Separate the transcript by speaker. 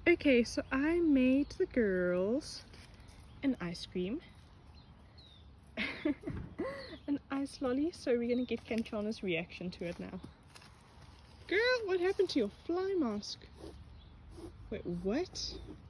Speaker 1: Okay, so I made the girls an ice cream. An ice lolly, so we're gonna get Kanchana's reaction to it now. Girl, what happened to your fly mask? Wait, what?